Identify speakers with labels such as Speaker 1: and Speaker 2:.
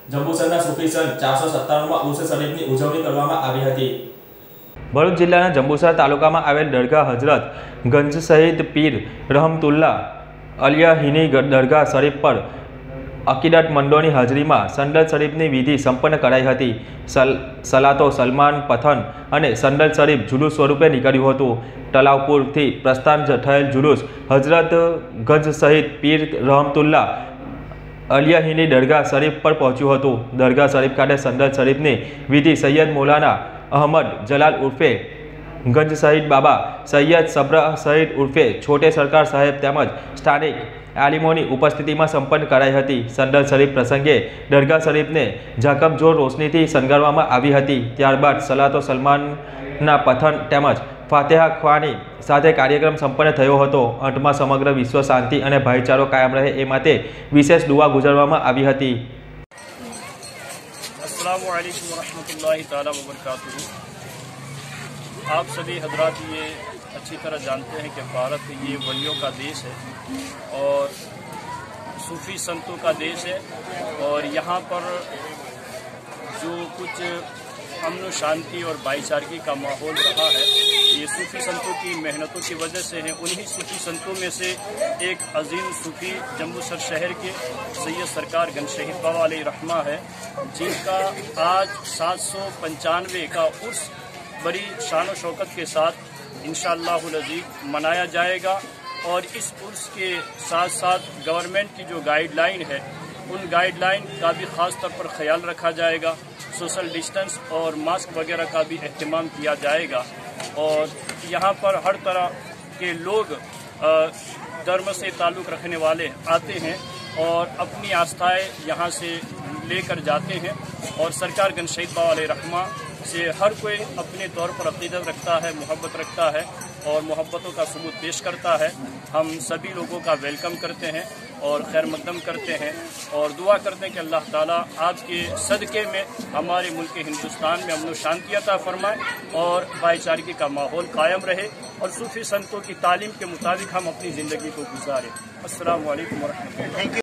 Speaker 1: જંબુસરના સૂફી સંત 497માં ઉર્સ શરીફની ઉજવણી કરવામાં આવી હતી।
Speaker 2: ભરૂચ જિલ્લાના જંબુસર તાલુકામાં આવેલ દરગાહ હજરત ગંજ શહીદ પીર રહમતુલ્લાહ અલિયાહીની દરગાહ શરીફ પર અકીદત મંડોની હાજરીમાં સંદલ શરીફની વિધિ સંપન્ન કરાઈ હતી। સલાતો સલમાન પઠન અને સંદલ શરીફ જુલુસ સ્વરૂપે નીકળ્યું હતું। તલાવપુરથી પ્રસ્થાન થયેલ જુલુસ હજરત ગંજ શહીદ પીર રહમતુલ્લાહ અલિયાહીની દરગાહ શરીફ પર પહોંચ્યું હતું। દરગાહ શરીફ ખાતે સંદલ શરીફની વિધિ સૈયદ મૌલાના અહમદ જલાલ ઉર્ફે ગંજ શહીદ બાબા, સૈયદ સબ્ર શહીદ ઉર્ફે છોટે સરકાર સાહેબ તેમજ સ્થાનિક આલિમોની ઉપસ્થિતિમાં સંપન્ન કરાઈ હતી। સંદલ શરીફ પ્રસંગે દરગાહ શરીફને ઝાકમઝોર રોશનીથી શણગારવામાં આવી હતી। ત્યારબાદ સલાતો સલમાનના પઠન તેમજ ફાતિહા ખ્વાની સાથે કાર્યક્રમ સંપન્ન થયો હતો। અંતમાં સમગ્ર વિશ્વ શાંતિ અને ભાઈચારો કાયમ રહે એ માટે વિશેષ દુઆ ગુજારવામાં આવી હતી।
Speaker 3: अस्सलामु अलैकुम वरहमतुल्लाहि ताला वबरकातुहू। आप सभी हजरात ये अच्छी तरह जानते हैं कि भारत ये वलियों का देश है और सूफ़ी संतों का देश है और यहाँ पर जो कुछ अमन शांति और भाईचारगी का माहौल रहा है ये सूफ़ी संतों की मेहनतों की वजह से है। उन्हीं सूफ़ी संतों में से एक अजीम सूफ़ी जम्बूसर शहर के सैयद सरकार गंज शहीद बाबा अलैहि रहमा है, जिनका आज 795 का उर्स बड़ी शान व शौकत के साथ इंशाअल्लाहुल अज़ीज़ मनाया जाएगा। और इस उर्स के साथ साथ गवर्नमेंट की जो गाइडलाइन है उन गाइडलाइन का भी ख़ास तौर पर ख्याल रखा जाएगा। सोशल डिस्टेंस और मास्क वगैरह का भी अहतमाम किया जाएगा और यहाँ पर हर तरह के लोग धर्म से ताल्लुक़ रखने वाले आते हैं और अपनी आस्थाएं यहाँ से लेकर जाते हैं और सरकार गंज शहीद बाबा अलैहि रहमा से हर कोई अपने तौर पर अक़ीदत रखता है, मोहब्बत रखता है और मोहब्बतों का सबूत पेश करता है। हम सभी लोगों का वेलकम करते हैं और खैर मकदम करते हैं और दुआ करते हैं कि अल्लाह ताला आपके सदक़े में हमारे मुल्क हिंदुस्तान में अमन शांति अता फरमाए और भाईचारगी का माहौल कायम रहे और सूफ़ी संतों की तालीम के मुताबिक हम अपनी ज़िंदगी को गुजारें। अस्सलामु अलैकुम वरहमतुल्लाह।